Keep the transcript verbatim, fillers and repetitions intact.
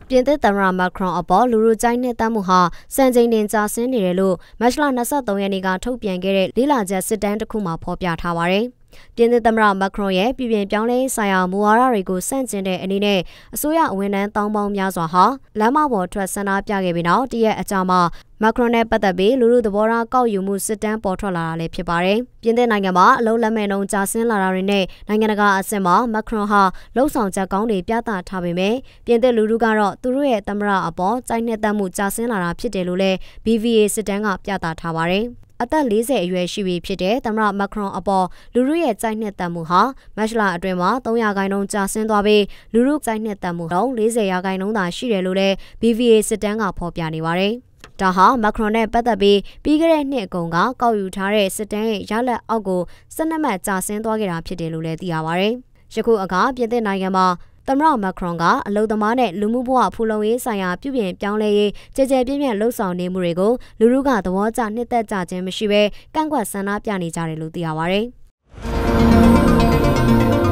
ပြင်သစ်သမ္မတမက်ခရွန်အပေါ်လူလူကြိုက်နှစ်သက်မှုဟာစံချိန်တင်ကျဆင်းနေတယ်လို့မတ်လ၂၃ရက်နေ့ကထုတ်ပြန်ခဲ့တဲ့လေ့လာချက်စစ်တမ်းတစ်ခုမှာဖော်ပြထားပါတယ်။ပြင်သစ်သမ္မတမက်ခရွန်ရဲ့ပြည်ပြင်ပြောင်းလဲဆိုင်ရာမူဝါဒတွေကိုဆန့်ကျင်တဲ့အနေနဲ့အစိုးရဝန်ထမ်းတောင်းပေါင်းများစွာဟာလမ်းမပေါ်ထွက်ဆန္ဒပြခဲ့ပြီးနောက်တရက်အကြာမှာမက်ခရွန်နဲ့ပတ်သက်ပြီးလူလူသဘောထားကောက်ယူမှုစစ်တမ်းပေါ်ထွက်လာတာလည်းဖြစ်ပါတယ်။ပြင်သစ်နိုင်ငံမှာအလုံးလက်မဲ့နှုန်းကျဆင်းလာတာတွေနဲ့နိုင်ငံတကာအဆင့်မှာမက်ခရွန်ဟာလှုပ်ဆောင်ချက်ကောင်းတွေပြသထားပေမဲ့ပြင်သစ်လူထုကတော့သူတို့ရဲ့သမ္မတအပေါ်ကြိုက်နှစ်သက်မှုကျဆင်းလာတာဖြစ်တယ်လို့လည်း B V A စစ်တမ်းကပြသထားပါတယ်။အသက်၄၀အရွယ်ရှိပြီဖြစ်တဲ့သမ္မတမက်ခရွန်အပေါ်လူထုရဲ့ကြိုက်နှစ်သက်မှုဟာမတ်လအတွင်းမှာ၃ရာခိုင်နှုန်းကျဆင်းသွားပြီးလူထုကြိုက်နှစ်သက်မှုတော့၄၀ရာခိုင်နှုန်းသာရှိတယ်လို့လည်း B V A စစ်တမ်းကဖော်ပြနေပါတယ်။ဒါဟာမက်ခရွန်နဲ့ပတ်သက်ပြီးပြီးခဲ့တဲ့နှစ်အကုန်ကကောက်ယူထားတဲ့စစ်တမ်းရဲ့ရလဒ်အောက်ကိုစနစ်မှတ်ကျဆင်းသွားခဲ့တာဖြစ်တယ်လို့လည်းသိရပါတယ်။ယခုအခါပြင်သစ်နိုင်ငံမှာသမ္မတမက်ခရွန်ကအလုပ်သမားနဲ့လူမှုဘဝဖူလုံရေးဆိုင်ရာပြုပြင်ပြောင်းလဲရေးကြဲကြဲပြန့်ပြန့်လှုပ်ဆောင်နေမှုတွေကိုလူထုကသဘောကျနှစ်သက်ကြခြင်းမရှိဘဲကန့်ကွက်ဆန္ဒပြနေကြတယ်လို့သိရပါတယ်။